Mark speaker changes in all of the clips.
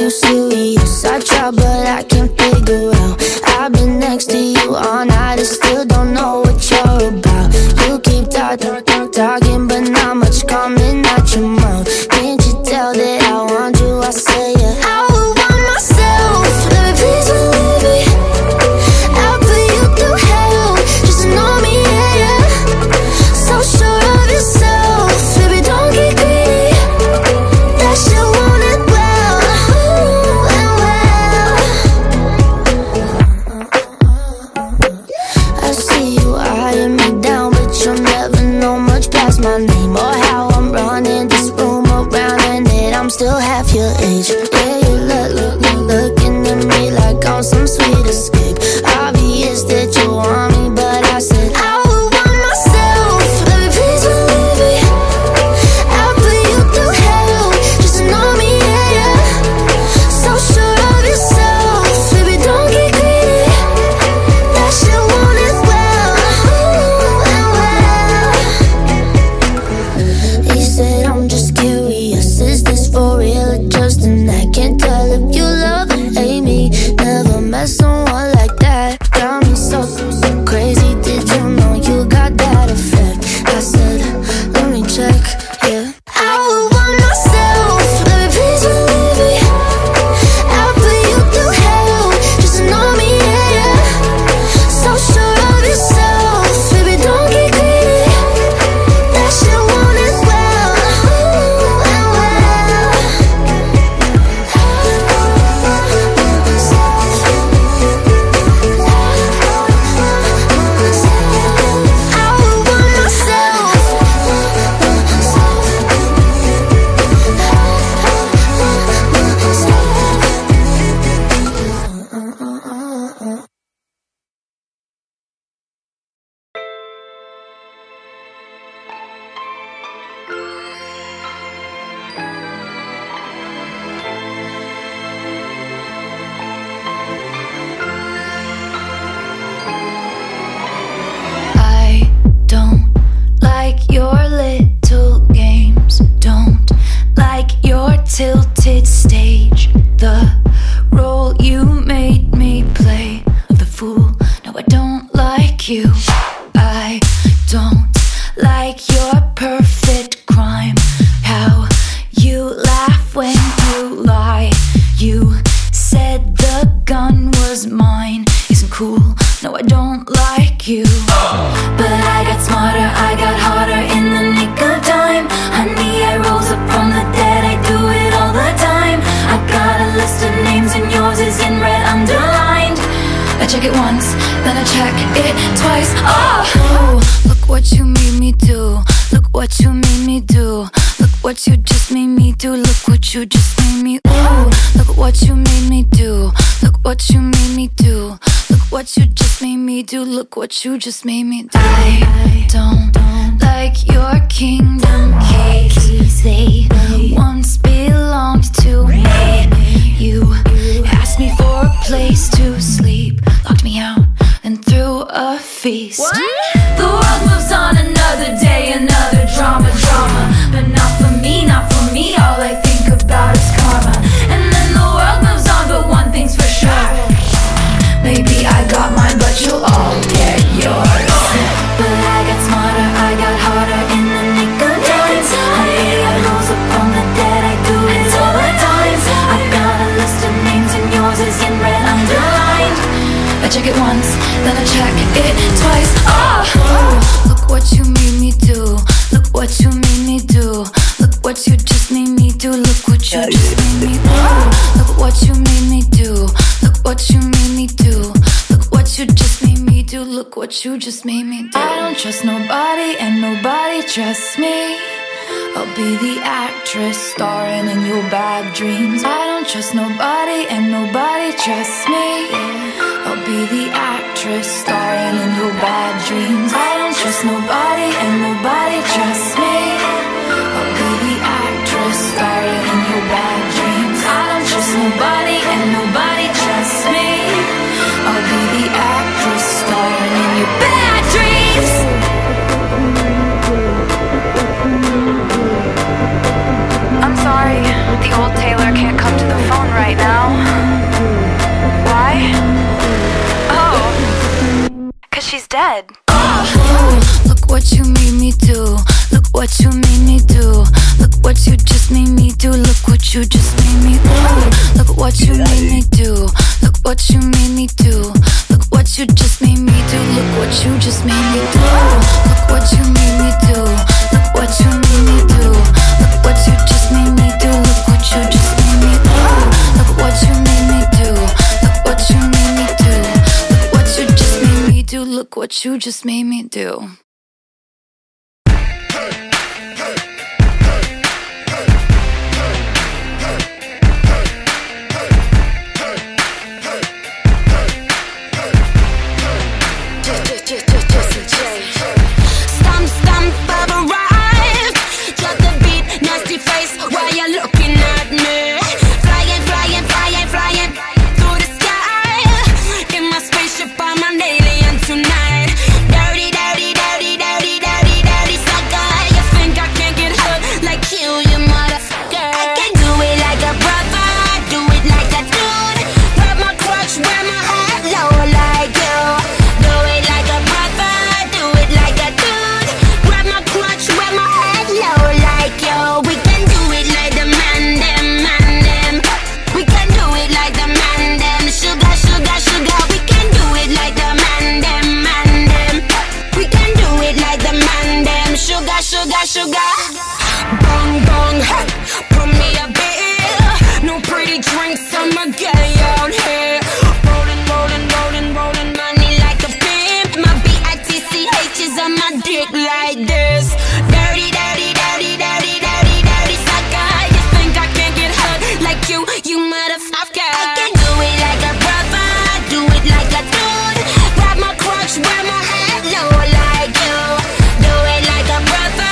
Speaker 1: you serious. I try but I can't figure out. I've been next to you all night and still don't know what you're about. You keep talking but not much coming out your mouth. Can't you tell that I want you? I say yeah. I would want myself, baby, please believe me. I'll put you through hell, just to know me, yeah, yeah. So sure of yourself, baby, don't get greedy. That shit want it well, and well. I see you eyeing me down, but you'll never know much past my name or how I'm running this room around, and that I'm still half your age. Yeah, you looking at me like I'm some sweet escape. Obvious that you want me, but I said I would want myself, baby, please believe me. I'll put you through hell, just to know me, yeah, yeah. So sure of yourself, baby, don't get greedy. That shit want it well, and well. He said I'm just curious, is this for real or just an act? Can't tell if you love or hate me. Never met someone like that. Got me so crazy, did you know you got that effect? I said, let me check, yeah. I would want myself, baby, please believe me. I'll put you through hell, just to know me, yeah, yeah. So sure of yourself, baby, don't get greedy. That shit want it well, and well. I would want myself. I don't like your little games. Don't like your tilted stage. The role you made me play of the fool. No, I don't like you. I don't like your perfect crime. How you laugh when you lie. You said the gun was mine. Isn't cool. No, I don't like you. But I got smarter, I got harder in the nick of time. Honey, I rose up from the dead, I do it all the time. I got a list of names and yours is in red underlined. I check it once, then I check it twice. Oh, look what you made me do. Look what you made me do. Look what you just made me do. Look what you just made me. Ooh, look what you made me do. Look what you made me do. Look what you just made me do. Look what you just made me do. I don't like your kingdom keys. They once belonged to me. You asked me for a place to sleep, locked me out and threw a feast. The world moves on another day, another drama. But not for me, not for me. All I think about is karma. And then the world moves on, but one thing's for sure. Maybe I got mine, but you'll all get yours. But I got smarter, I got harder in the nick of time. Honey, I rose up from the dead, I do it all the time. I got a list of names and yours is in red underlined. I check it once, then I check it twice. Oh, look what you made me do. Look what you made me do. Look what you just made me do. Look what you just made me do. Look what you made me do. Look what you made me do. Look what you just made me do. Look what you just made me do. I don't trust nobody and nobody trusts me. I'll be the actress starring in your bad dreams. I don't trust nobody and nobody trusts me. I'll be the actress starring in your bad dreams. I don't trust nobody and nobody trusts me. I'll be the actress starring in your bad dreams. I don't trust nobody and nobody trusts me. I'll be the actress starring in your bad dreams.
Speaker 2: I'm sorry, the old tailor can't come to the phone right
Speaker 1: what you made me do. Look what you made me do. Look what you just made me do. Look what you just made me do. Look what you made me do. Look what you made me do. Look what you just made me do. Look what you just made me do. Look what you made me do. Look what you made me do. Look what you just made me do. Look what you just made me do. Look what you made me do. Look what you made me do. Look what you just made me do. Look what you just made me do.
Speaker 2: Sugar, bong bong, hey, put me a bill. No pretty drinks, I'ma get out here. Rolling, rolling, rolling, rolling money like a pimp. My BITCH is on my dick like this. Dirty, dirty, dirty, dirty, dirty, dirty sucker. You think I can't get hurt like you motherfucker. I can do it like a brother, do it like a dude. Grab my crotch, wear my head low like you. Do it like a brother.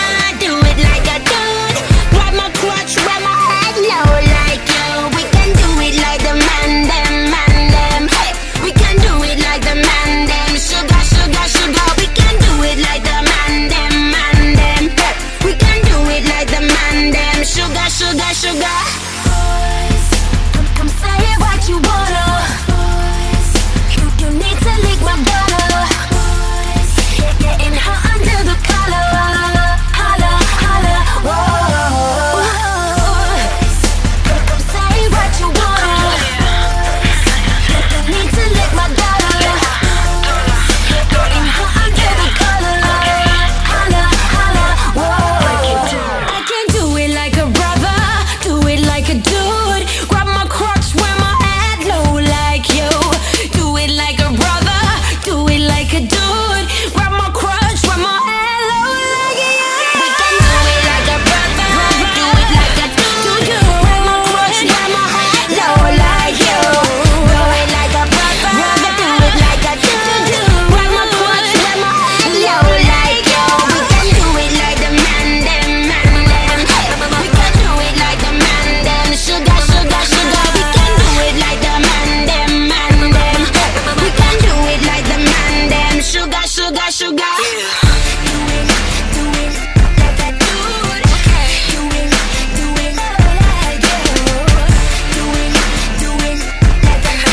Speaker 2: Sugar, sugar. Boys, come say what you wanna. Boys, you need to lick my butter. Boys, getting hot under the collar. Holla, holla, whoa. Boys, come say what you wanna. You need to lick my butter. Getting hot under the collar. Holla, holla, whoa. I can do it like a like a dude, grab my crotch, wear my head low like you. Do it like a brother, do it like a dude, grab my crotch, wear my head low like you. We can do it like a brother, do it like a dude, grab my crotch, wear my head low like you. Do it like a brother, do it like a dude, grab my crotch, wear my head low like you. We can do it like the man, them, man, them. We can do it like the man. Sugar, sugar, sugar, we can do it like the man, them, man, them. We can do it like the man, them. Sugar, sugar, sugar. Do it like I do it. Do it like you. Do it like I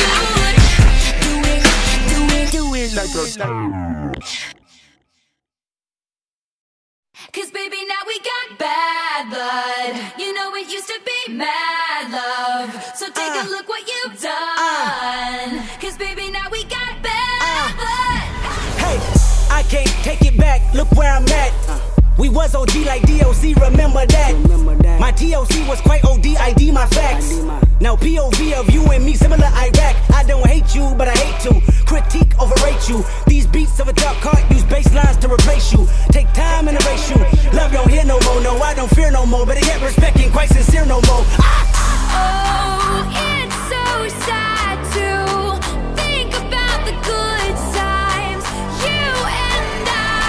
Speaker 2: do it. Do it like I do. 'Cause baby, now we got bad blood. You know it used to be mad love. So take a look what you've done. 'Cause baby, now we got bad blood.
Speaker 3: Hey, I can't take it back. Look where I'm at. We was OG like DOC, remember that. My TOC was quite OD, ID my facts. Now POV of you and me, similar Iraq. I don't hate you, but I hate to critique, overrate you. These beats of a dark heart use bass lines to replace you. Take time and erase you. Love don't hear no more, no, I don't fear no more. But I get respect ain't quite sincere no more.
Speaker 1: Oh, it's so sad to think about the good times, you and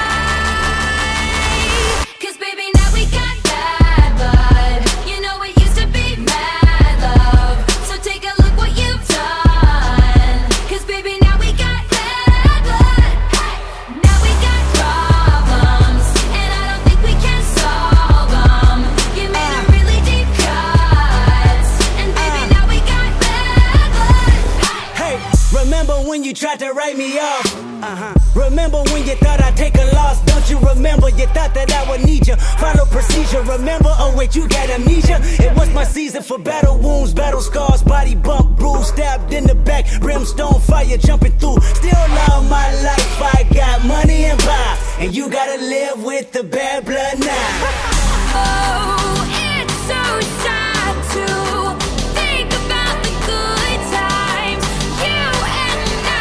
Speaker 1: I. 'Cause baby, now we got bad blood. You know it used to be mad love. So take a look what you've done. 'Cause baby, now we got bad blood. Now we got problems, and I don't think we can solve them. You made a really deep cut, and baby, now we got bad blood.
Speaker 3: Hey, remember when you tried to write me off? Remember when you thought I'd take a loss? Don't you remember? You thought that I would need you. Follow procedure, remember? Oh wait, you got amnesia. It was my season for battle wounds, battle scars, body bump, bruise, stabbed in the back, brimstone fire jumping through. Still love my life, I got money and power, and you gotta live with the bad blood now.
Speaker 1: Oh, it's so sad to think about the good times, you and I.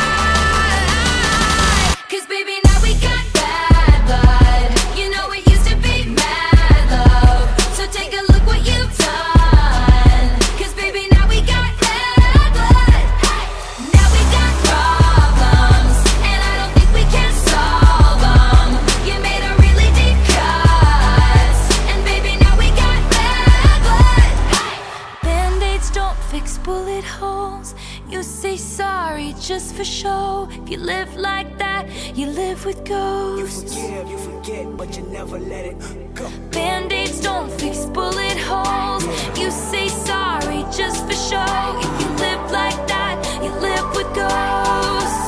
Speaker 1: 'Cause baby, now we got bad blood. You know it used to be mad love. So take a look what you've done. 'Cause baby, now we got bad blood. Now we got problems, and I don't think we can solve them. You made a really deep cut, and baby, now we got bad blood. Band-aids don't fix bullet holes. You say sorry just for show. If you live like that, you live with
Speaker 3: You
Speaker 1: ghosts.
Speaker 3: forgive, you forget, but you never let it go.
Speaker 1: Band-aids don't fix bullet holes. You say sorry just for show. If you live like that, you live with ghosts.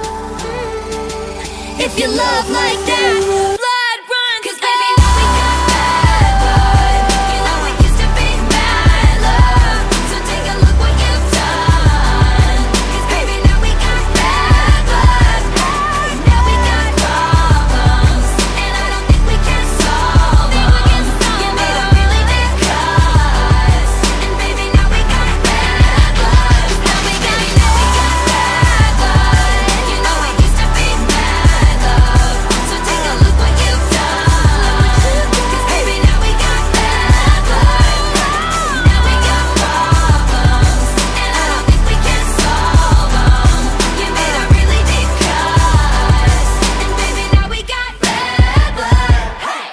Speaker 1: If you love like that, blood runs. 'Cause baby, now we got bad blood. You know it used to be mad love. So take a look what you've done. 'Cause baby, now we got bad blood. Now we got problems, and I don't think we can solve them. You made a really deep cut, and baby, now we got bad blood. Now we got bad blood. You know it used to be mad love. So take a look what you've done. 'Cause baby, now we got bad blood. Now we got problems, and I don't think we can solve them. You made a really deep cut, and baby, now we got bad blood. Hey!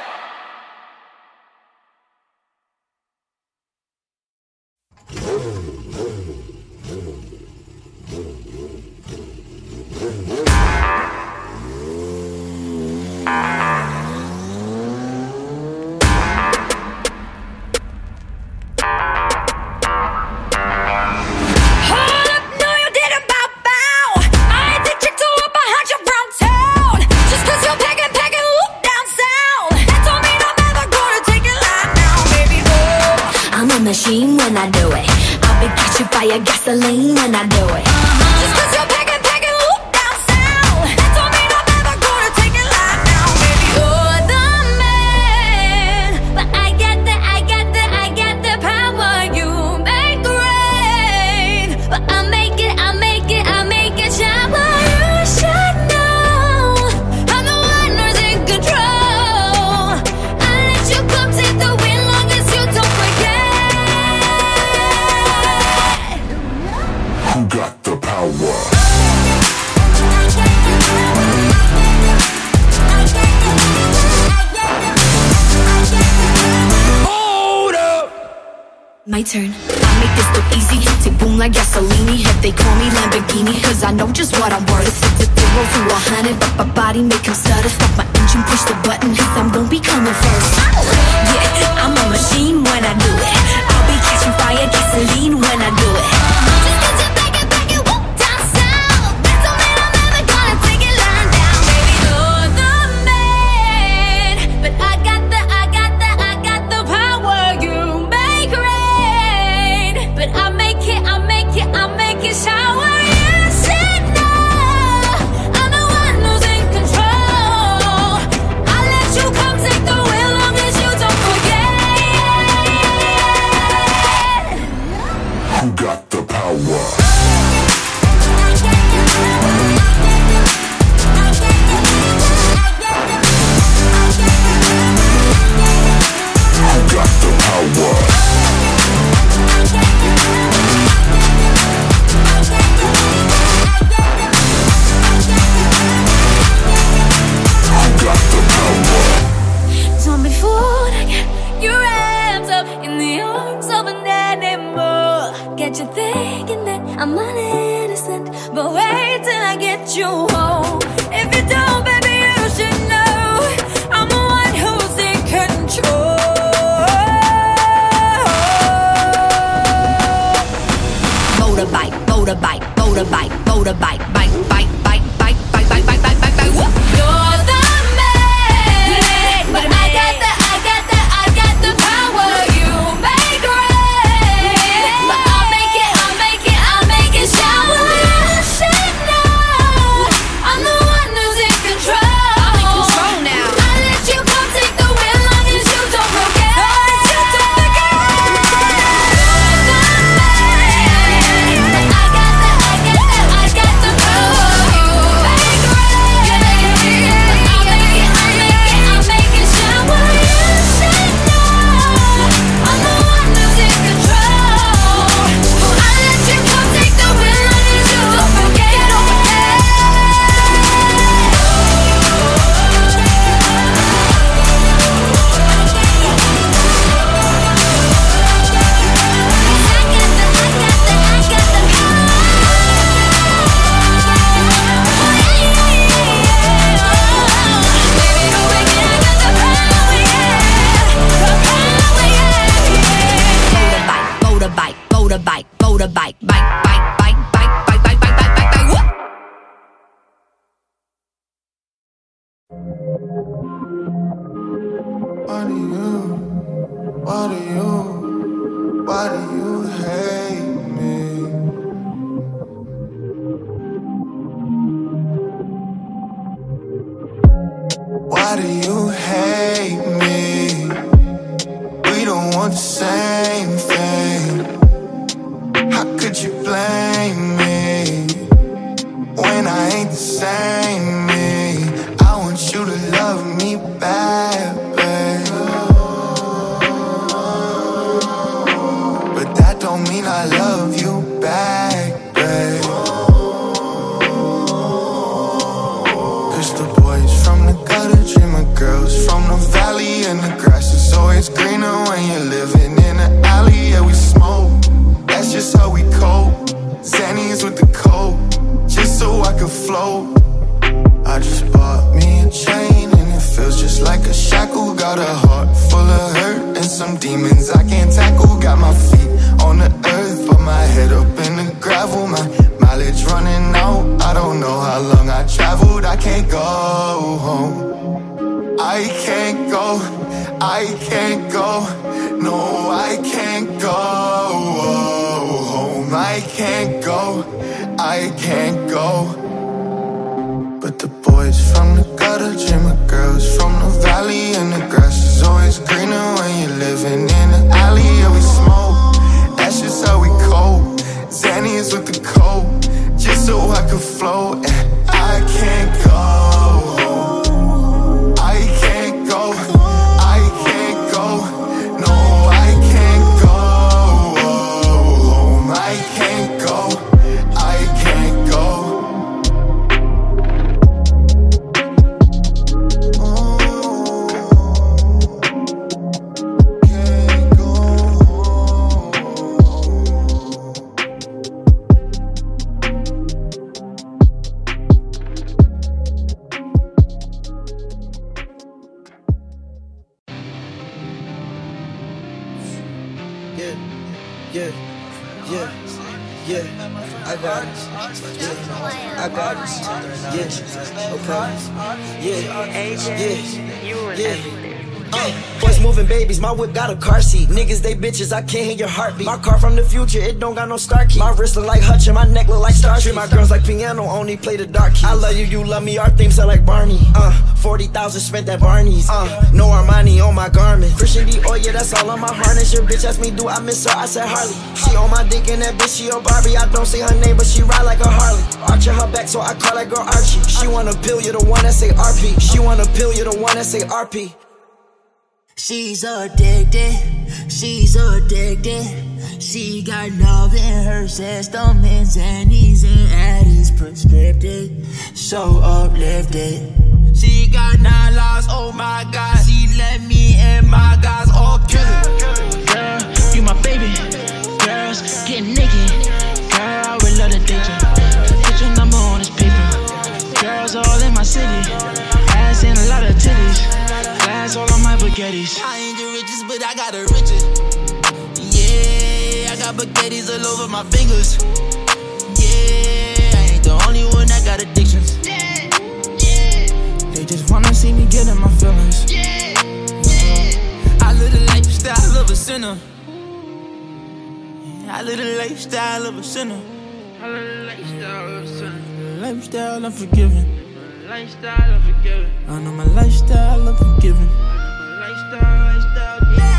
Speaker 1: Hold up, no you didn't bow bow. I ain't the chick to up behind your brown town. Just 'cause you're packing, look down south. That don't mean I'm ever gonna take it lying down, baby. Oh,
Speaker 2: I'm a machine when I do it. I'll be catching fire, gasoline when I do it.
Speaker 1: just 'cause you're packing, look down south. That don't mean I'm ever gonna take it lying down, baby. You're the man, but I got the power. You make rain, but I make it shower. You should know I'm the one who's in control. I let you come take the win, long as you don't forget.
Speaker 4: Who got the power?
Speaker 3: Hold up!
Speaker 2: My turn. I make this look easy. Tick boom like gasoline. If they call me Lamborghini, 'cause I know just what I'm worth. It's a 0 to 100, but my body make him stutter. Stop my engine, push the button, 'cause I'm gon' be coming first. Yeah, I'm a machine when I do it. I'll be catching fire, gasoline when I do it.
Speaker 1: Just 'cause you're packing, whoop down south. That don't mean I'm ever gonna take it lying down, baby. You're the man, but I got the power. You make rain, but I make it shower. You should know I'm the one who's in control. I let you come take the wheel, long as you don't forget.
Speaker 4: Who got the power? Who got the power? Who got the power?
Speaker 1: Don't be fooled, get your hands up in the arms of an animal. Get you thinking that I'm innocent, but wait till I get you home. If you don't, baby, you should know I'm the one who's in control.
Speaker 2: Motorbike, motorbike, motorbike, motorbike, bike, bike, bike, bike, bike, bike, bike, bike, bike.
Speaker 5: Why do you hate me? Why do you hate me? We don't want the same thing. How could you blame me when I ain't the same me? I want you to love me back, babe. But that don't mean I love you back, babe. Cause the boys from the gutter dream of girls from the valley, and the grass is always greener when you're living in an alley. Yeah, we smoke, that's just how we cope. Xannies with the coke, just so I could float. I just bought me a chain and it feels just like a shackle. Got a heart full of hurt and some demons I can't tackle. Got my feet on the earth but my head up in the gravel. My mileage running out, I don't know how long I traveled. I can't go home, I can't go, I can't go. No, I can't go home, I can't go, I can't go. But the boys from the gutter dream of girls from the valley, and the grass is always greener when you're living in an alley. Yeah, we smoke, that's just how we cope. Xannies with the coke, just so I could float. I can't go home, I can't go, I can't go. No, I can't go home, I can't go, I can't go. I got it. Yeah, I got it. Yeah, okay. Yeah.
Speaker 6: Boys moving babies, my whip got a car seat. Niggas, they bitches, I can't hear your heartbeat. My car from the future, it don't got no star key. My wrist look like Hutch and my neck look like Star Trek. My girls like piano, only play the dark keys. I love you, you love me, our theme sound like Barney. 40,000 spent at Barney's. No Armani on my garment. Christian Dior, yeah, that's all on my harness. Your bitch asked me, do I miss her? I said Harley. She on my dick and that bitch, she a Barbie. I don't say her name, but she ride like a Harley. Arching her back, so I call that girl Archie. She wanna pill, you the one that say RP. She wanna pill, you the one that say RP.
Speaker 7: She's addicted, she's addicted. She got love in her system, and Xannies and Addies prescripted. So uplifted. She got 9 lives, oh my god. She let me and my guys all kill it. Girl, you my baby. Girls, get naked. Girl, I would love to date you. Put your number on this paper. Girls all in my city. Ass and a lot of titties. Glass all on my baguettes. I ain't the richest, but I got the riches. Yeah, I got baguettes all over my fingers. Yeah, I ain't the only one that got addictions. They just wanna see me get in my feelings. I live the lifestyle of a sinner. I live the lifestyle of a sinner. I live the lifestyle of a sinner. Lifestyle of forgiving. Lifestyle of forgiving. I know my lifestyle of forgiving. Lifestyle,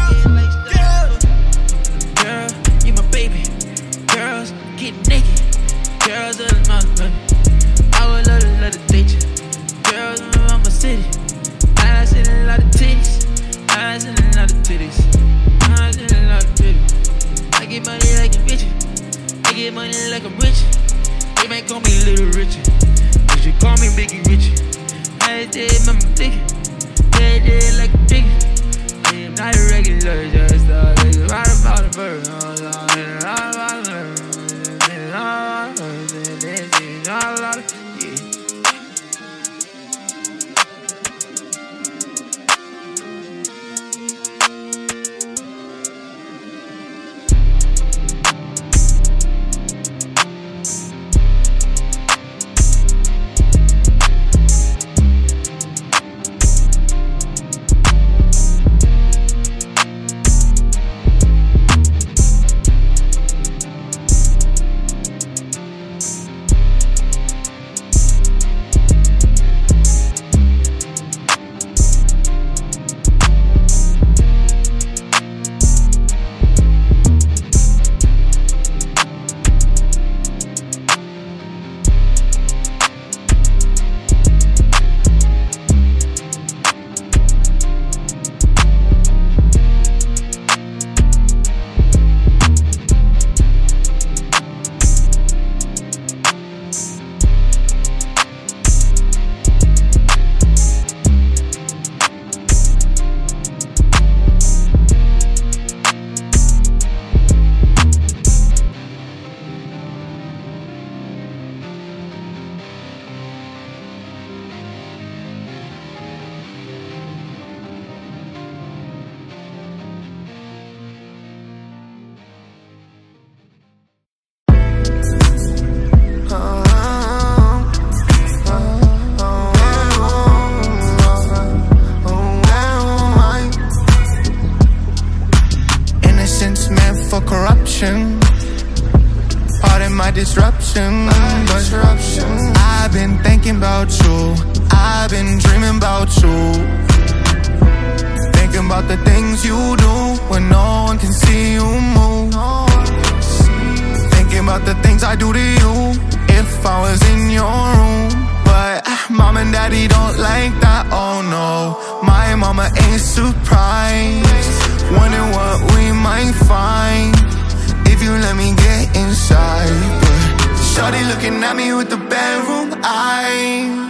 Speaker 7: girl, you my baby. Girls, get naked. Girls, are my baby. I would love to date you. Girls, around my city. I seen a lot of titties. I seen a lot of titties. I seen a lot of titties. I get money like a bitch. I get money like I'm rich. They might call me Little Richard. You call me Biggie Richie. I did my dick. Yeah, did like a dick. I'm not a regular, just a nigga. Right about a bird.
Speaker 5: for corruption. Pardon my disruption, but I've been thinking about you. I've been dreaming about you. Thinking about the things you do when no one can see you move. Thinking about the things I do to you if I was in your room. But mom and daddy don't like that, oh no. My mama ain't surprised, wondering what we might find if you let me get inside. But shawty looking at me with the bedroom eye.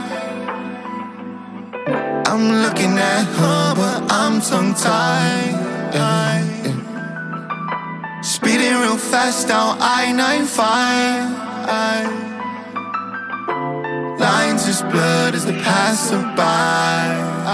Speaker 5: I'm looking at her, but I'm tongue-tied. Speeding real fast down I-95. Lines is blurred as they pass by.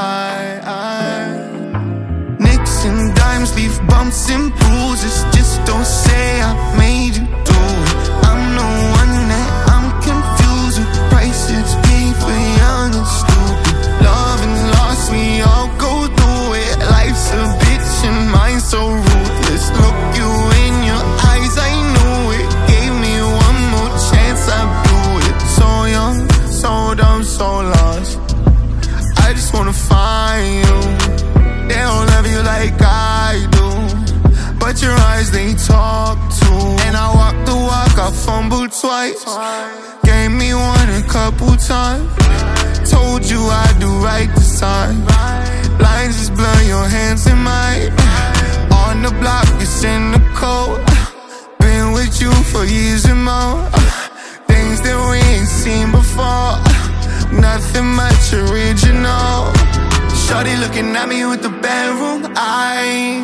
Speaker 5: Nicks and dimes leave bumps and bruises. Just don't say I made you do it. I'm the one that I'm confusing. Prices paid for young and stupid. Love and loss, we all go through it. Life's a bitch and mine's so ruthless. Look you in your eyes, I knew it. Gave me one more chance, I blew it. So young, so dumb, so lost. I just wanna find you. They don't love you like I do, but your eyes, they talk too. And I walk the walk, I fumbled twice. Gave me one a couple times. Told you I'd do right this time. Lines just blur your hands in mine. On the block, it's in the cold. Been with you for years and more. Things that we ain't seen before. Nothing much original. Shawty looking at me with the bedroom eye.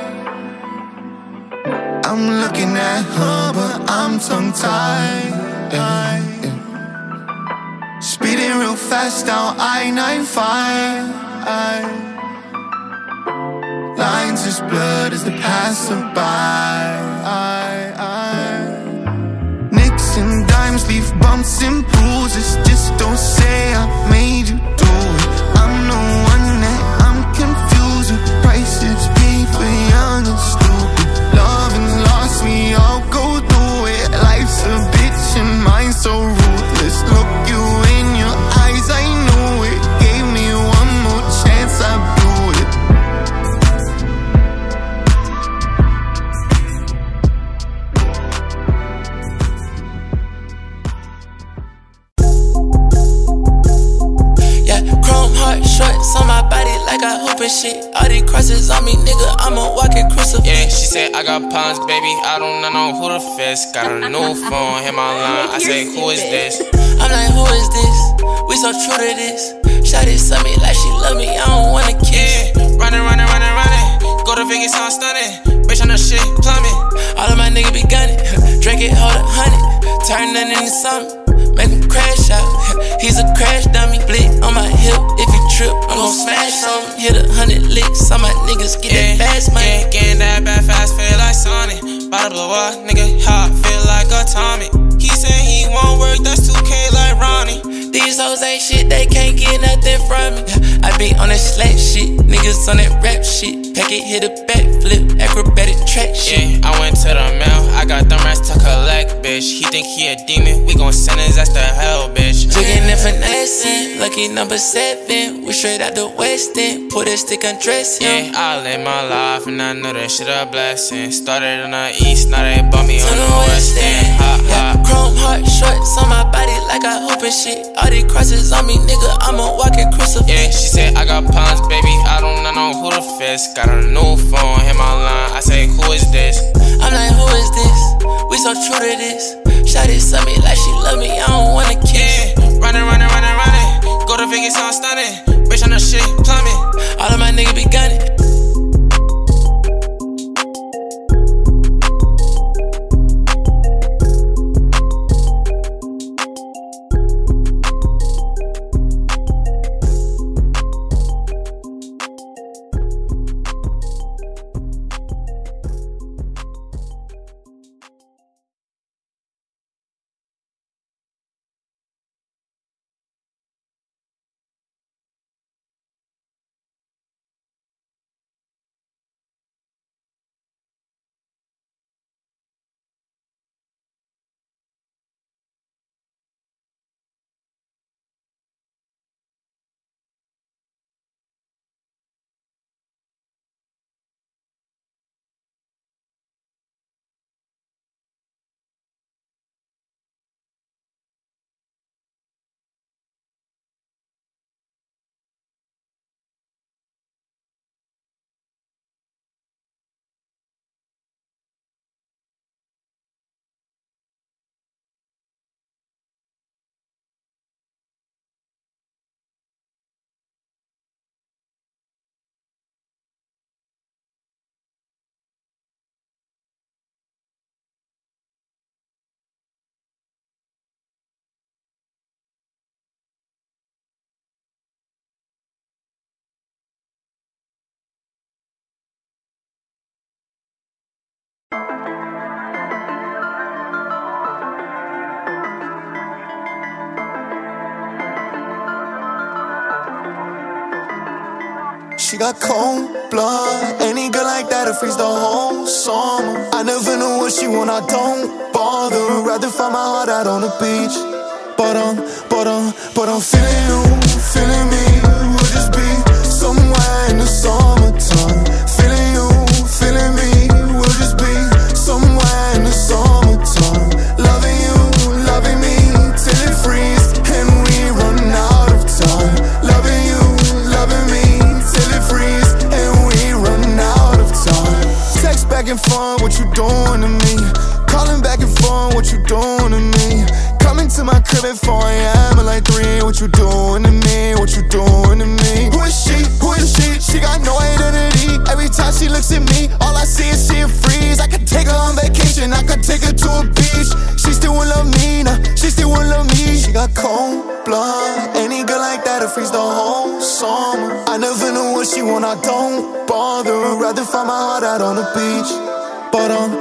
Speaker 5: I'm looking at her, but I'm tongue-tied. Speeding real fast down I-95. Lines is blurred as they pass by. Nicks and dimes leave bumps and bruises. Just don't say I made you do it. I'm the one that I'm confusing. Prices paid for young and stupid. Love and loss, we all go through it. Life's a bitch and mine's so ruthless. Look you in your eyes, I knew it. Gave me one more chance, I blew it.
Speaker 7: Yeah, chrome heart shorts on my body like I hoop and shit. All these crosses on me, nigga, I'm a walking crucifix.
Speaker 8: Yeah, she said I got pounds, baby. I don't know who the fist. Got a new phone, hit my line. I say, who is this?
Speaker 7: I'm like, who is this? We so true to this. Shawty saw me like she love me, I don't wanna kiss.
Speaker 8: Yeah, running. Go to Vegas, I'm stunning. Bitch on the shit, plumbing.
Speaker 7: All of my niggas be gunning. Drink it, hold 100. Turn nothing into something. Make him crash out. He's a crash dummy. Blick on my hip. If he trip, I'm gon' smash him. Hit 100 licks. Some of my niggas get that fast money.
Speaker 8: Yeah, getting that bad fast, feel like Sonic. Bout to blow up, nigga, hot, feel like atomic. He said he won't work, that's 2K like Ronnie.
Speaker 7: These hoes ain't shit, they can't get nothing from me. I be on that slack shit, niggas on that rap shit. Pack it, hit a backflip, acrobatic track shit.
Speaker 8: Yeah, I went to the mail, I got them rats to collect, bitch. He think he a demon, we gon' send his ass to hell, bitch.
Speaker 7: Jigging and finessing, lucky number 7. We straight out the West End, put a stick on dress him.
Speaker 8: Yeah, I live my life and I know that shit a blessing. Started on the east, now they bought me on the west end.
Speaker 7: Yeah, chrome heart shorts on my body like I hoop and shit. All these crosses on me, nigga, I'm a walking crucifix.
Speaker 8: Yeah, she said I got pounds, baby. I don't know who the fist. Got a new phone, hit my line. I say, who is this?
Speaker 7: I'm like, who is this? We so true to this. Shawty saw me like she love me, I don't wanna kiss.
Speaker 8: Yeah, running. Go to Vegas, I'm stunning. Bitch on the shit, plumbing.
Speaker 7: All of my niggas be gunning.
Speaker 5: She got cold blood. Any girl like that'll freeze the whole summer. I never know what she want, I don't bother. Rather find my heart out on the beach. But I'm feeling you, feeling me. We'll just be somewhere in the summertime. Feeling you, feeling me. We'll just be somewhere in the summertime. Loving you, loving me, till it freezes and we run out of time. Loving you, loving me, till it freezes and we run out of time. Text back and forth, what you doing to me? Calling back and forth, what you doing to me? Coming to my crib at 4 AM at like 3. What you doing to me? What you doing to me? Who is she? Who is she? She got no identity. Every time she looks at me, all I see is she a freeze. I could take her on vacation, I could take her to a beach. She still won't love me, nah, she still won't love me. She got cold blood. Any girl like that'll freeze the whole summer. I never know what she want, I don't bother. Rather find my heart out on the beach. But I'm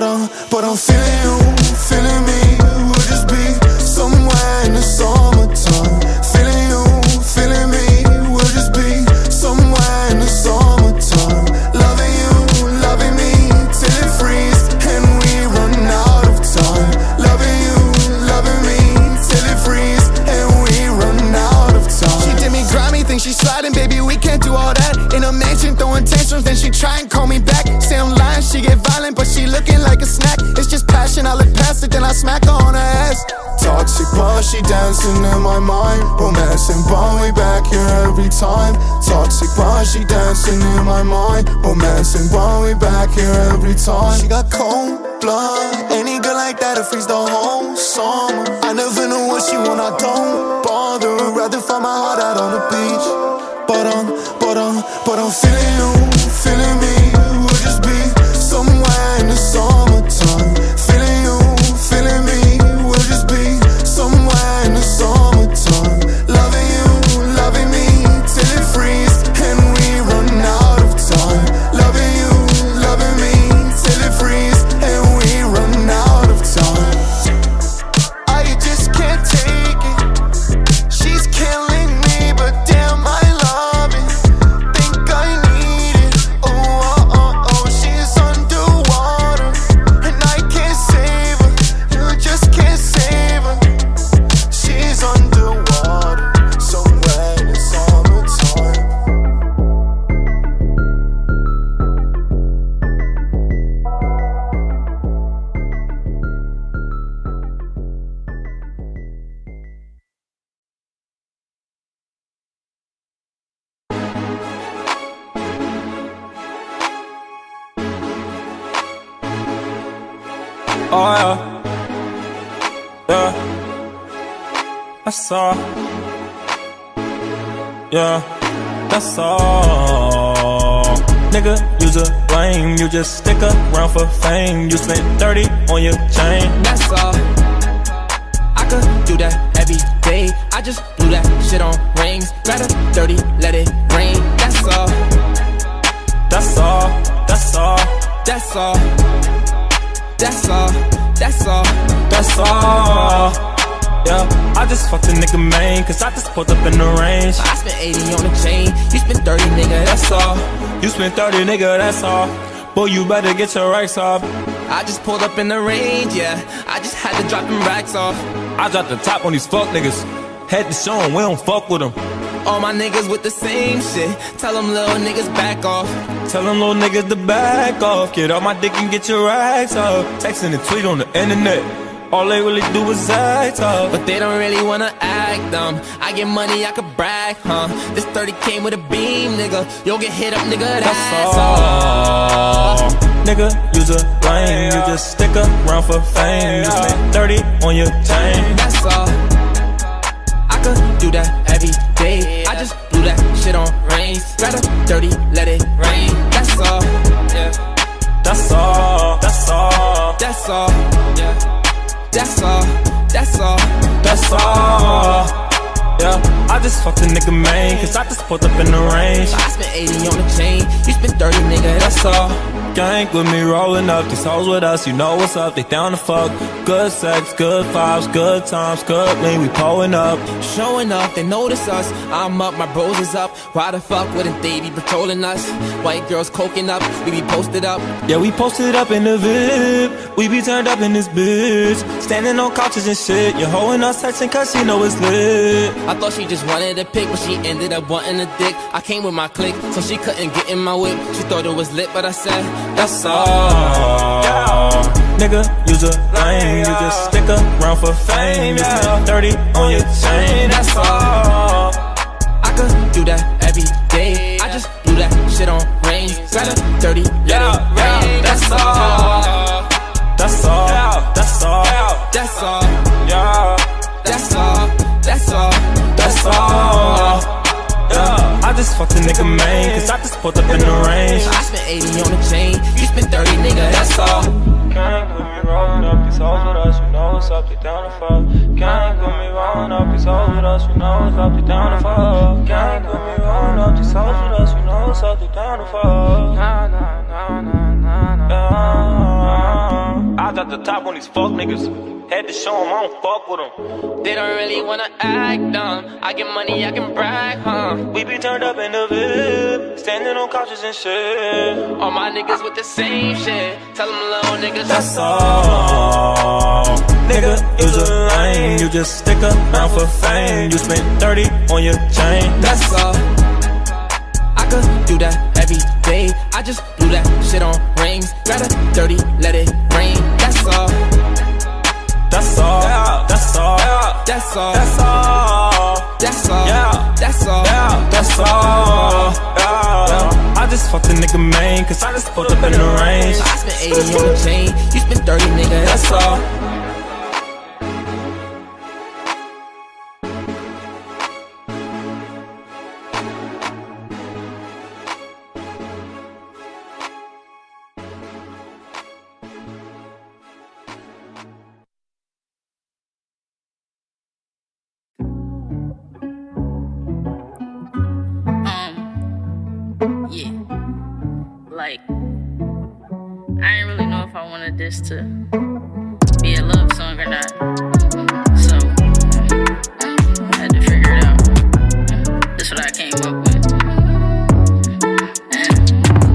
Speaker 5: feeling you, feeling me. We'll just be somewhere in the summertime. Feeling you, feeling me. We'll just be somewhere in the summertime. Loving you, loving me, till it freezes and we run out of time. Loving you, loving me, till it freezes and we run out of time. She did me grimy, think she's sliding, baby, we can't do all that. In a mansion, throwing tantrums, then she try and call me back. Say I'm lying, she get violent, but she looking like a snack. It's just passion, I look past it, then I smack her on her ass. Toxic, but she dancing in my mind. Romancing, but we back here every time. Toxic, but she dancing in my mind. Romancing, but we back here every time. She got cold blood. Any girl like that'll freeze the whole summer. I never know what she want, I don't bother. Rather find my heart out on the beach. But I'm feeling you, feeling me. We'll just be somewhere in the summertime. Feeling you, feeling me. We'll just be somewhere in the summertime. Loving you, loving me, till it freezes and we run out of time. Loving you, loving me, till it freezes and we run out of time. I just can't take it. She's killing me, but damn, I love it. Think I need it. Oh, oh, oh, oh. She's underwater and I can't save her. You just can't save her. She's underwater somewhere in the summertime.
Speaker 8: Oh yeah, yeah, that's all. Yeah, that's all. Nigga, you's a lame. You just stick around for fame. You spent 30 on your chain.
Speaker 7: That's all. I could do that every day. I just blew that shit on rings. Grab a 30, let it rain. That's all.
Speaker 8: That's all. That's all.
Speaker 7: That's all. That's all. That's all.
Speaker 8: That's all. Yeah, I just fucked a nigga main, cause I just pulled up in the range.
Speaker 7: I spent 80 on the chain. You spent 30, nigga. That's all.
Speaker 8: You spent 30, nigga, that's all. Boy, you better get your racks off.
Speaker 7: I just pulled up in the range, yeah. I just had to drop them racks off.
Speaker 8: I dropped the top on these fuck niggas. Had to show them we don't fuck with them.
Speaker 7: All my niggas with the same shit. Tell them little niggas back off.
Speaker 8: Tell them little niggas to back off. Get off my dick and get your racks off. Texting and tweet on the internet. All they really do is act up.
Speaker 7: But they don't really wanna act dumb. I get money, I could brag, huh? This 30 came with a beam, nigga. You'll get hit up, nigga, that's all.
Speaker 8: Nigga, you's a lame. You just stick around for fame. You spent 30 on your chain.
Speaker 7: That's all. I could do that every day. I just blew that shit on rings. Grab a 30, let it rain. That's all. Yeah.
Speaker 8: That's all. That's all.
Speaker 7: That's all. Yeah. That's all. That's all.
Speaker 8: That's all. Yeah, I just fucked a nigga main, cause I just pulled up in the range.
Speaker 7: I spent 80 on the chain. You spent 30, nigga. That's all.
Speaker 8: Gang with me, rolling up. These hoes with us, you know what's up. They down to fuck. Good sex, good vibes, good times, good lean. We pulling up,
Speaker 9: showing up. They notice us. I'm up, my bros is up. Why the fuck wouldn't they be patrolling us? White girls coking up, we be posted up.
Speaker 8: Yeah, we posted up in the VIP. We be turned up in this bitch. Standing on couches and shit. You're holding us texting cause she know it's lit.
Speaker 9: I thought she just wanted a pic, but she ended up wanting a dick. I came with my clique, so she couldn't get in my whip. She thought it was lit, but I said, that's all.
Speaker 8: Nigga, you's a lame. You just stick around for fame. You spend 30 on your chain, that's all.
Speaker 9: I could do that every day. I just blew that shit on range. Got a 30, let it rain. That's all.
Speaker 8: That's all. That's all.
Speaker 9: That's all.
Speaker 8: Yeah.
Speaker 9: That's all. That's all.
Speaker 8: That's all. Yeah. I just fucked a nigga main, cause I just pulled up in the range.
Speaker 9: I spent 80 on the chain, you spent 30, nigga, that's all.
Speaker 8: Gang with me rolling up, these hoes with us, you know what's up, they down to fuck. Gang with me rolling up, these hoes with us, you know what's up, they down to fuck. Gang with me rolling up, these hoes with us, you know what's up, they down to fuck. Nah, nah, nah, nah, nah, nah. I got the top on these fuck niggas. Had to show them I don't fuck with them.
Speaker 9: They don't really wanna act dumb. I get money, I can brag, huh?
Speaker 8: We be turned up in the VIP, standing on couches and shit.
Speaker 9: All my niggas with the same shit. Tell them little niggas
Speaker 8: that's all. Nigga, you's a lame. You just stick around for fame. You spent 30 on your chain.
Speaker 9: That's all. I could do that every day. I just blew that shit on rings. Got a 30, let it rain. That's all.
Speaker 8: That's all. That's all.
Speaker 9: That's all.
Speaker 8: That's all.
Speaker 9: That's all.
Speaker 8: Yeah.
Speaker 9: That's all.
Speaker 8: That's all. Yeah. I just fucked a nigga main, cause I just pulled up in the range.
Speaker 9: I spent 80 on the chain, you spent 30, nigga, that's all.
Speaker 10: Yeah, like, I ain't really know if I wanted this to be a love song or not, so I had to figure it out. That's what I came up with. And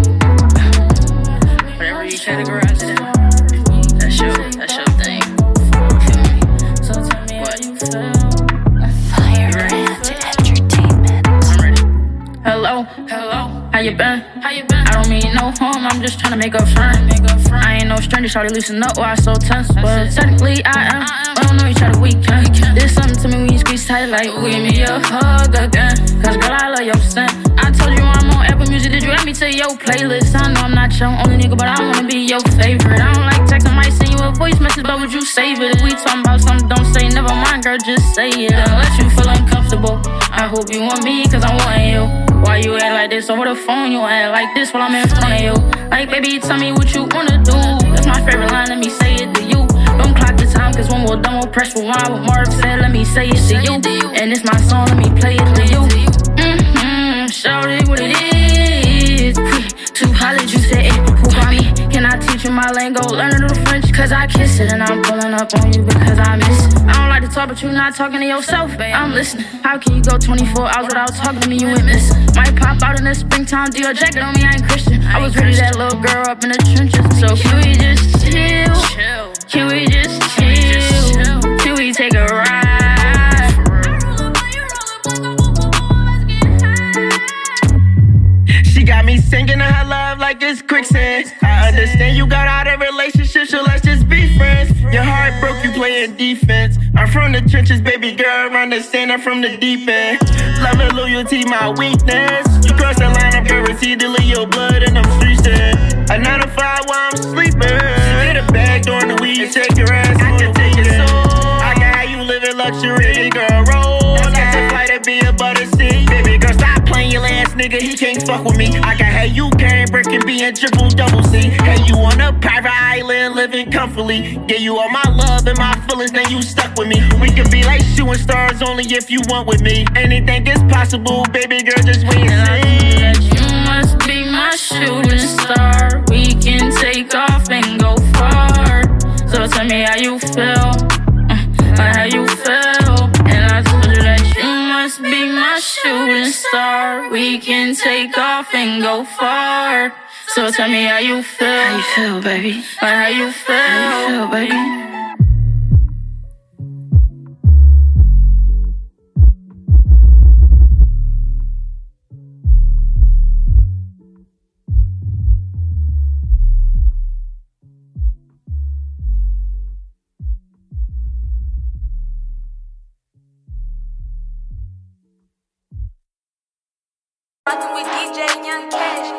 Speaker 10: whatever you categorize it in, that's your thing. Feel me? So tell me what you feel.
Speaker 1: Fire Brand Entertainment.
Speaker 10: I'm ready. Hello, hello. How you been? I don't mean no harm, I'm just tryna make up friend. I ain't no stranger, shawty loosen up, why I so tense? But technically I am, I don't know each other weekend. Did something to me when you squeeze tight, like, give me a hug again. Cause girl, I love your scent. I told you I'm on Apple Music, did you add me to your playlist? I know I'm not your only nigga, but I wanna be your favorite. I don't like text, I might send you a voice message, but would you save it? If we talking about something, don't say never mind, girl, just say it. Unless you feel uncomfortable, I hope you want me, cause I want you. Why you act like this over the phone? You act like this while I'm in front of you. Like, baby, tell me what you wanna do. That's my favorite line, let me say it to you. Don't clock the time, cause when we're done, we'll press rewind. What Marv said, let me say it to you. And it's my song, let me play it to you. Shout it what it is. Too hot, you say it. Who got me? Can I teach you my lingo? Learn a little French, cause I kiss it. And I'm pulling up on you because I miss it. I don't like to talk, but you not talking to yourself, babe. I'm listening. How can you go 24 hours without talking to me? You ain't missing. Might pop out in the springtime, do your jacket on me, I ain't Christian. I was really that little girl up in the trenches. So can we just chill? Can we just chill? Can we take a ride?
Speaker 11: She got me singing her love like it's quicksand. I understand you got out of relationship, so let's just be friends. Your heart broke, you playing defense. I'm from the trenches, baby girl, understand I'm from the deep end. Love and loyalty, my weakness. You cross the line, I'm guaranteed to leave your blood in them streets. A 9 to 5 while I'm sleeping. Get a bag during the week and take your ass. I can take your soul. I got how you live in luxury, baby girl, roll. That's the flight to be a butter seat. Baby girl, stop playing your ass nigga, he can't fuck with me. I got how you carrying brick and being triple double C. Hey, you on a private island living comfortably. Give you all my love and my feelings, then you stuck with me. We could be like shooting stars only if you want with me. Anything is possible, baby girl, just wait and see.
Speaker 10: You must be my shooting star. We can can take off and go far. So tell me how you feel. How you feel, baby? Like how you feel? How you feel, baby?
Speaker 1: Rockin' with DJ Young Cash.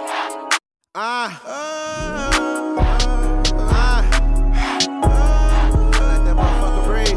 Speaker 12: Let that motherfucker breathe.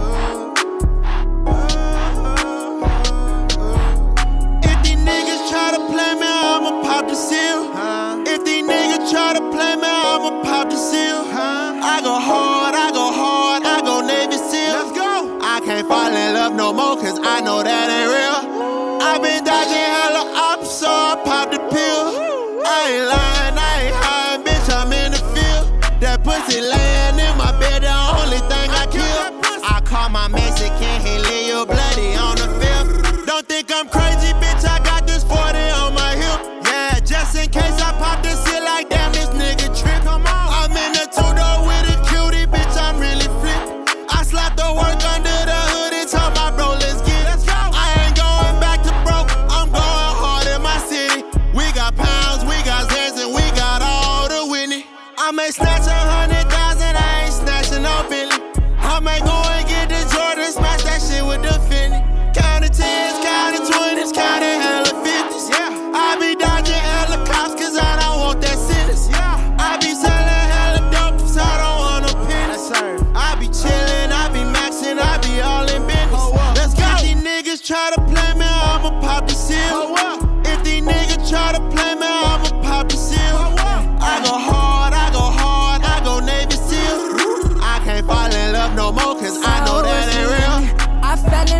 Speaker 12: If these niggas try to play me, I'ma pop the seal. If these niggas try to play me, I'ma pop the seal. I go hard, I go hard, I go Navy SEAL. Let's go. I can't fall in love no more, cause I know that ain't real. I've been dodging hella ops, so I pop the pill. I ain't lying, I ain't hiding, bitch, I'm in the field. That pussy laying in my bed, the only thing I kill. I call my Mexican, he leave you bloody on the field. Don't think I'm crazy, bitch, I got this 40 on my hip. Yeah, just in case I pop this shit like damn, this nigga trip. I'm in the two-door with a cutie, bitch, I'm really flip. I slap the work under the hood and tell my bro, let's get it. I ain't going back to broke, I'm going hard in my city. We got pounds, we got Zans, and we got all the Whitney. I may snatch 100,000, I ain't snatching no Billy. I may go and get the Jordan, smash that shit with the Fendi. Counting 10s, counting 20s, counting hella 50s. I be dodging hella cops, cause I don't want that sentence. I be selling hella dope, cause I don't want no pennies. I be chillin', I be maxing, I be all in business. Let's go. If these niggas try to play me, I'ma pop the seal. If these niggas try to play me, I'ma pop the seal. I go hard, I go hard, I go Navy SEAL. I can't fall in love no more, cause I know that ain't real.
Speaker 13: I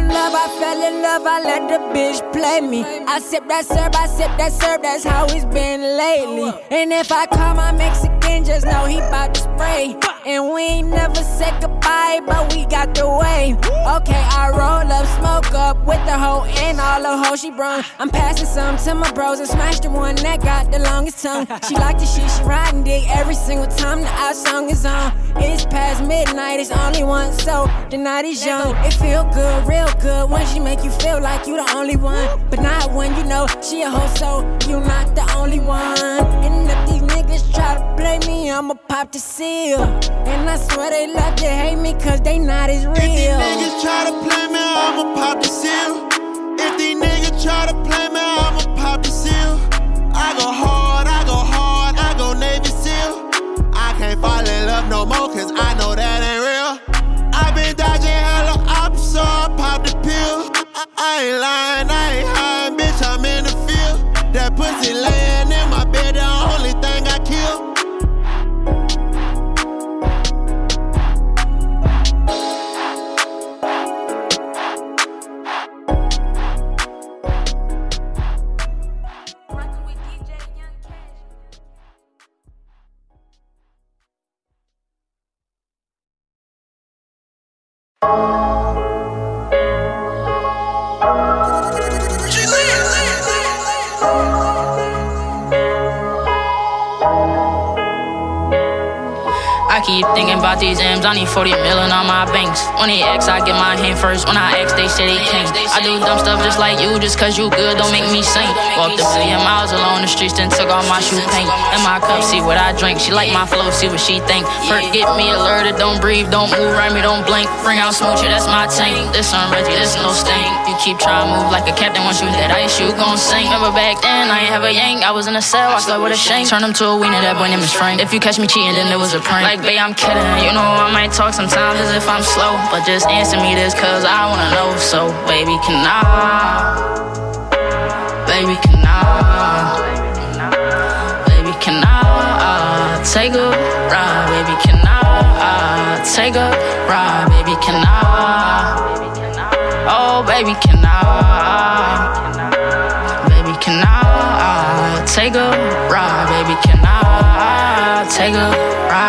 Speaker 13: fell in love, I let the bitch play me. I sip that syrup, that's how it's been lately. And if I call my Mexican, just know he bout to spray. And we ain't never said goodbye, but we got the wave. Okay, I roll up, smoke up with the hoe and all the hoes she brung. I'm passing some to my bros and smash the one that got the longest tongue. She like the shit, she riding dick every single time the out song is on. It's past midnight, it's only one, so the night is young. It feel good, real good, when she make you feel like you the only one. But not when you know she a hoe, so you not the only one. And if these niggas try to play me, I'ma pop the seal. And I swear they love to hate me, cause they not as real.
Speaker 12: If these niggas try to play me, I'ma pop the seal. If these niggas try to play me, I'ma pop the seal. I go hard, I go hard, I go Navy SEAL. I can't fall in love no more, cause I know that ain't real. I been dodging hella ops, so I pop the pill. I ain't lying, I ain't hiding, bitch, I'm in the field. That pussy laying in my bed, the only thing I kill.
Speaker 10: I keep thinking about these M's, I need 40 million on my banks. When they ask, I get my hand first. When I ask, they say they can't. I do dumb stuff just like you, just cause you good don't make me sing. Walked a million miles along the streets, then took off my shoe paint. In my cup, see what I drink. She like my flow, see what she think. Perk, get me alerted, don't breathe, don't move, right me, don't blink. Bring out smoochie, that's my tank. This on Reggie, this no stain. You keep trying to move like a captain, once you that ice, you gon' sink. Remember back then, I ain't have a yank. I was in a cell, I slept with a shank. Turn him to a wiener, that boy name is Frank. If you catch me cheating, then it was a prank. Like, babe, I'm kidding. You know I might talk sometimes as if I'm slow, but just answer me this cause I wanna know. So baby, can I? Baby, can I? Baby, can I take a ride? Baby, can I take a ride? Baby, can I? Oh, baby, can I? Baby, can I take a ride? Baby, can I take a ride? Baby,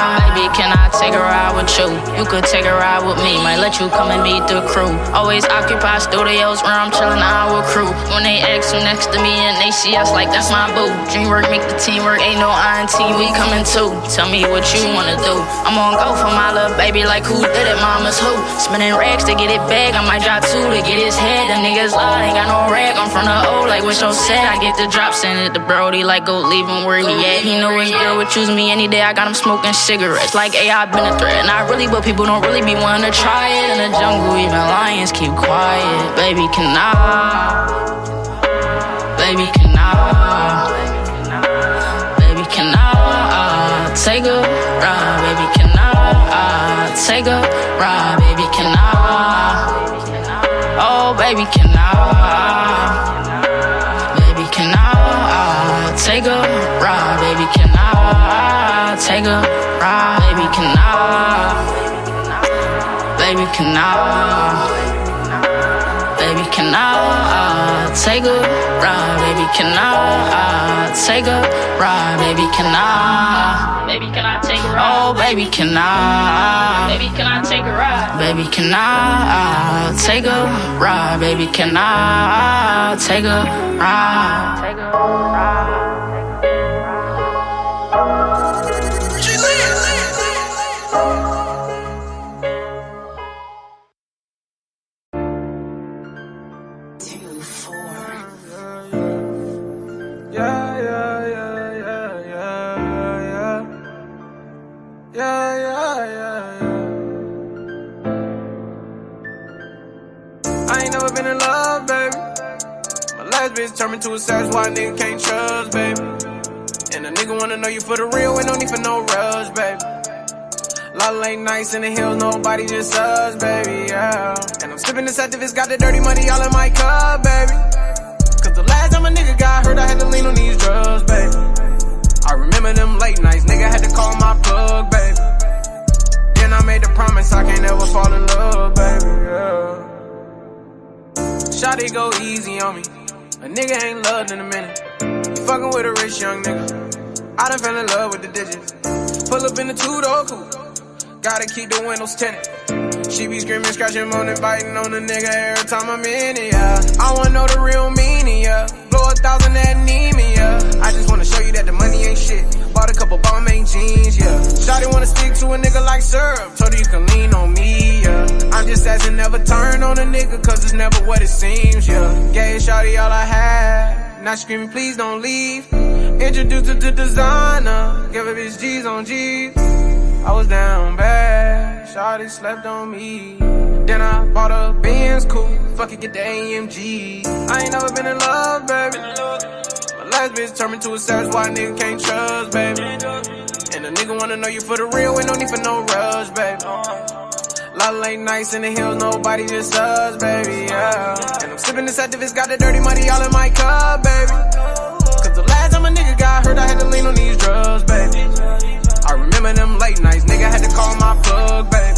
Speaker 10: baby, can I take a ride with you? You could take a ride with me, might let you come and meet the crew. Always occupy studios where I'm chillin' our crew. When they ask who next to me and they see us like that's my boo. Dreamwork make the team work, ain't no INT, we coming too. Tell me what you wanna do. I'm on go for my little baby like who did it, mama's who. Spinning racks to get it bag, I might drop 2 to get his head. The niggas lie, ain't got no rag, I'm from the O like what you said. I get the drop, send it to Brody like go leave him where he at. He know his girl would choose me any day, I got him smoking cigarettes. Like AI been a threat, not really, but people don't really be wanting to try it. In the jungle, even lions keep quiet. Baby, can I? Baby, can I? Baby, can I? Take a ride, baby, can I? Take a ride, baby, can I? Oh, baby, can I? Baby, can I? Take a ride, baby, can I? Take a ride, baby, can I? Baby, can I? Baby, can I? Take a ride, baby, can I? Take a ride, baby, can I? Baby, can I take a ride? Oh, baby, can I? Baby, can I take a ride? Baby, can I? Take a ride, baby, can I? Take a ride? Take a ride.
Speaker 14: I ain't never been in love, baby. My last bitch turned me to a savage, why a nigga can't trust, baby. And a nigga wanna know you for the real, ain't no need for no rush, baby. Lot of late nights in the hills, nobody just us, baby, yeah. And I'm sipping this activist, got the dirty money all in my cup, baby. Cause the last time a nigga got hurt, I had to lean on these drugs, baby. I remember them late nights, nigga had to call my plug, baby. Then I made the promise I can't ever fall in love, baby, yeah. Shawty go easy on me, a nigga ain't loved in a minute. You fucking with a rich young nigga, I done fell in love with the digits. Pull up in the two-door coupe, gotta keep the windows tinted. She be screaming, scratching, moaning, biting on the nigga every time I'm in it, yeah. I wanna know the real meaning, yeah. Blow 1,000 that need me, yeah. I just wanna show you that the money ain't shit. Bought a couple Balmain jeans, yeah. Shawty wanna stick to a nigga like syrup. Told her you can lean on me, yeah. I'm just asking, never turn on a nigga, cause it's never what it seems, yeah. Gave Shawty all I had, now screaming, please don't leave. Introduced her to designer, give her bitch G's on G's. I was down bad, Shawty slept on me. Then I bought a Benz coupe, fuck it, get the AMG. I ain't never been in love, baby. My last bitch turned me to a savage, why a nigga can't trust, baby. And a nigga wanna know you for the real, ain't no need for no rush, baby. Lot of late nights in the hills, nobody just us, baby, yeah. And I'm sipping this activist, got the dirty money all in my cup, baby. Cause the last time a nigga got hurt, I had to lean on these drugs, baby. I remember them late nights, nigga had to call my plug, baby.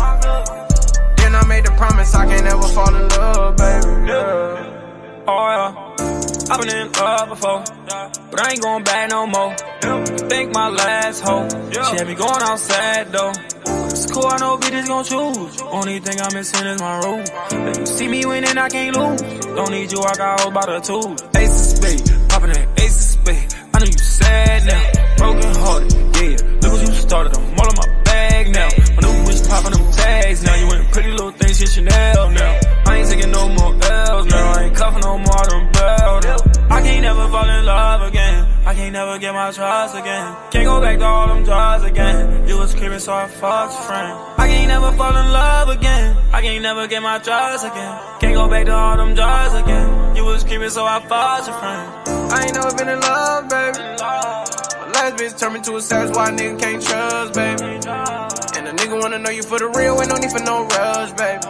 Speaker 14: Then I made the promise I can't ever fall in love, baby, yeah.
Speaker 15: Oh yeah, I've been in love before, but I ain't going back no more. Think my last hoe, she had me going outside though. It's cool, I know bitches gon' choose. Only thing I'm missing is my room. If you see me winning, I can't lose. Don't need you, I got hold by the two. Aces, babe, poppin' that aces, babe. I know you sad now, broken hearted, yeah. Look what you started, I'm all in my bag now. My new bitch poppin' them tags now. You ain't pretty little things, shit Chanel now. I ain't taking no more L's now. I ain't cuffin' no more, them bells now. I can't never fall in love again. I can't never get my trust again. Can't go back to all them drugs again. You was creeping, so I fucked your friend. I can't never fall in love again. I can't never get my trust again. Can't go back to all them drugs again. You was creeping, so I fucked your friend.
Speaker 14: I ain't never been in love, baby. My last bitch turned me to a savage, why a nigga can't trust, baby. And a nigga wanna know you for the real, ain't no need for no rush, baby.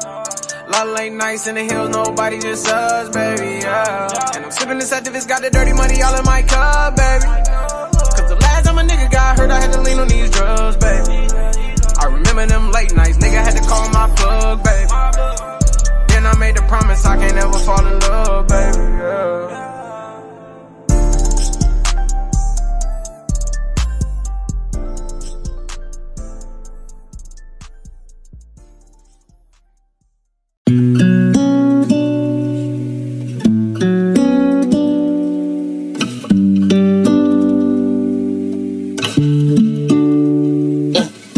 Speaker 14: Lot of late nights in the hills, nobody just us, baby, yeah. And I'm sipping this activist, got the dirty money all in my cup, baby. Cause the last time a nigga got hurt, I had to lean on these drugs, baby. I remember them late nights, nigga had to call my plug, baby. Then I made the promise I can't ever fall in love, baby, yeah.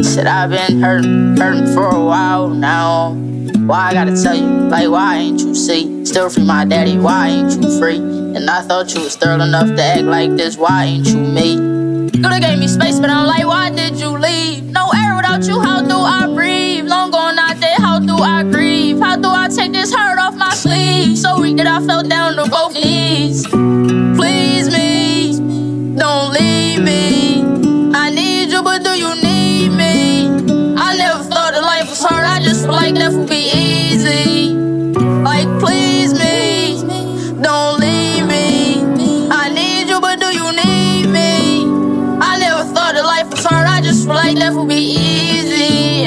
Speaker 10: Said I've been hurting for a while now. Why I gotta tell you, like why ain't you see? Still free my daddy, why ain't you free? And I thought you was thorough enough to act like this, why ain't you me? Coulda gave me space, but I'm like, why did you leave? No air without you, how do I breathe? Long gone out there, how do I grieve? How do I take this hurt off my sleeve? So weak that I fell down to both knees. Please me, don't leave me. I need you, but do you need me? I never thought that life was hard, I just feel like that would be easy. Like, please me, don't leave me. I need you, but do you need me? I never thought that life was hard, I just feel like that would be easy.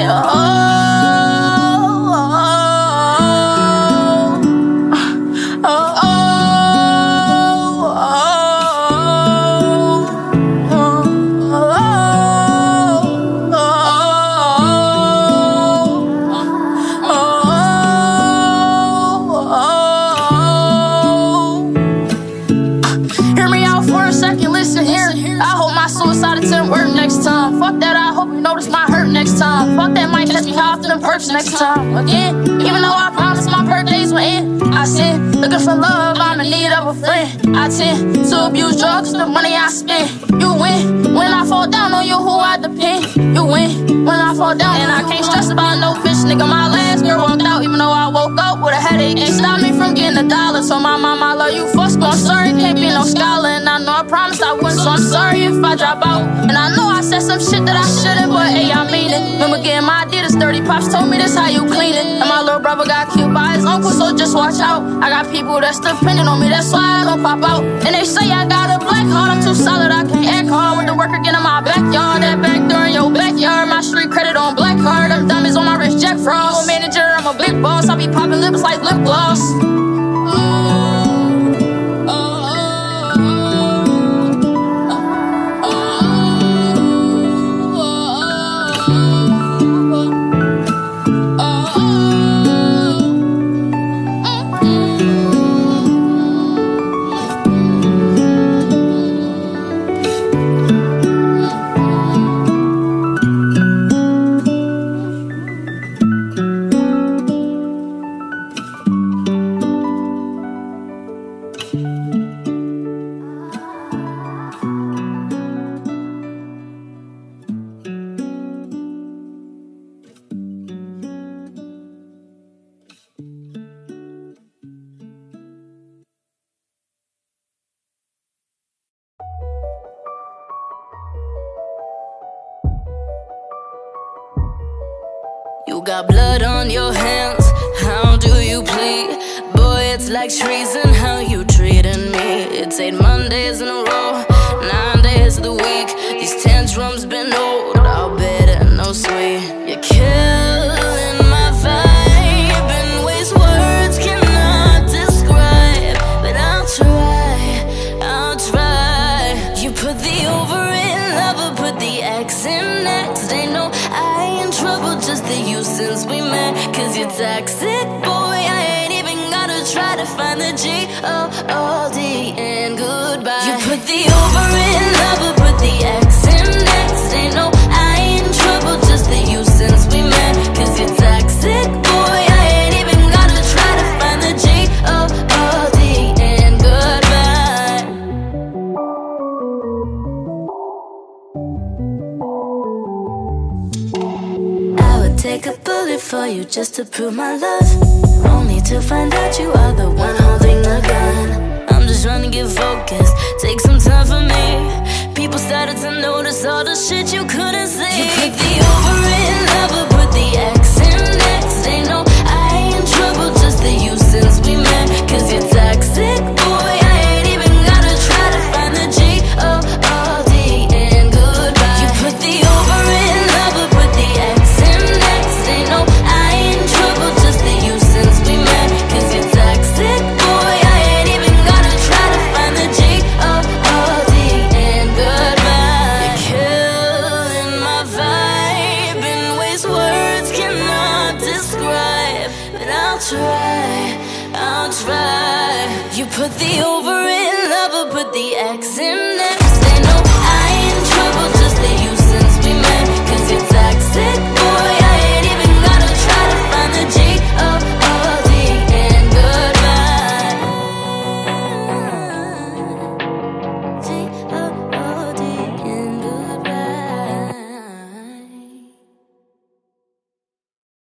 Speaker 10: Fuck that, I hope you notice my hurt next time. Fuck that, might catch me high off to them perks next time. Again, even though I promised my birthdays were in, I sin, looking for love, I'm in need of a friend. I tend to abuse drugs, the money I spend. You win, when I fall down on you, who I depend. You win, when I fall down, and I can't stress about no bitch, nigga. My last girl walked out, even though I woke up with a headache. Ain't stopped me from getting a dollar, so my mama, I love you, fuck, I'm sorry, can't be no scholar. And I know I promised I wouldn't, so I'm sorry if I drop out. And I know I said some shit that I shouldn't, but hey, I mean it. Remember getting my Adidas dirty, pops told me this how you clean it. And my little brother got killed by his uncle, so just watch out. I got people that's depending on me, that's why I don't pop out. And they say I got a black heart, I'm too solid, I can't act hard. With the work again in my backyard, that back door in your backyard. My street credit on black card, them diamonds on my wrist, Jack Frost. I'm a manager, I'm a big boss, I be popping lips like lip gloss.
Speaker 16: You got blood on your hands, how do you plead? Boy, it's like treason how you treating me. It's 8 Mondays in a row, 9 days of the week. These tantrums been old, all bitter, no sweet. You're killing my vibe in ways words cannot describe. But I'll try. You put the over in love, or put the X in next. Ain't no I in trouble, just the you since we met. Cause you're toxic, boy, I ain't even gotta try to find the G-O-O-D and goodbye. You put the over in love, or put the X in next. Ain't no I in trouble, just the you since we met. Cause you're toxic, boy, I ain't even gotta try to find the G-O-O-D and goodbye. I would take a bullet for you just to prove my love, only to find out you are the one holding the gun. I'm just trying to get focused, take some time for me. People started to notice all the shit you couldn't see. You put the over in love, or put the X in next. Ain't no I in trouble, just the you since we met. Cause you're toxic, boy, I ain't even gotta try to find the G-O-O-D and goodbye. You put the over in love, or put the X in next. Ain't no I in trouble, just the you since we met. Cause you're toxic, boy, I ain't even gotta try to find the G-O-O-D and goodbye. You're killing my vibe in ways words cannot describe. But I'll try. You put the over in love, or put the X in